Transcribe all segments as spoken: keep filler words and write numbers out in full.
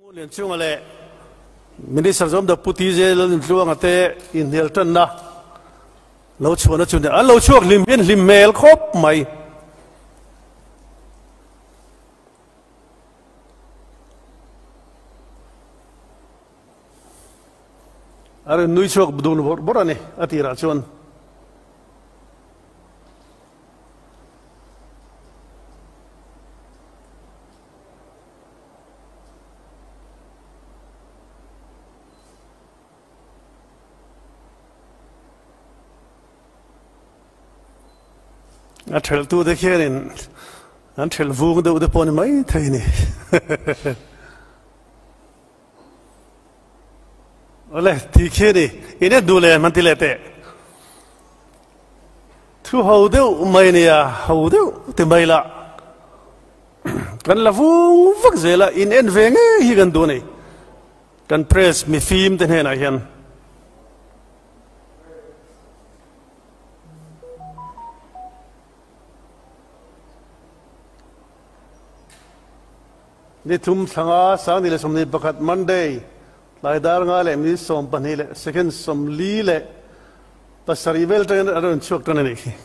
liền chung ale minister zom da puti je lin tluang ate in hel tan na lo chuan chu ne a lo chuak lim hin lim mel khop mai are nui chuak budun bor borani atira chuan a thel tu de kherin an thel vung de de pon mai thai ni ole ti kheri ine dule man ti lete thu ho de mai ni ya ho de te mai la kan la vung vak zela in en venge hi gan du ni kan press mi film ten hena hian ni thum thanga sang ni le som ni pakhat Monday lai dar nga le mi som pani le second som li le pasari vel ten aron chok tan ni khi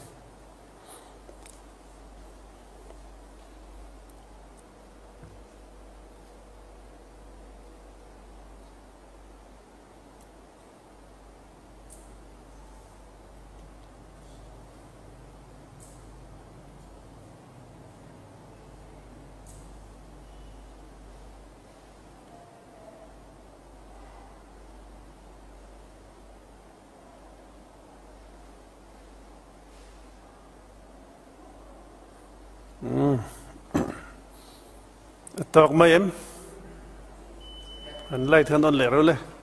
talk mai em anh lại thân on lẻ rồi le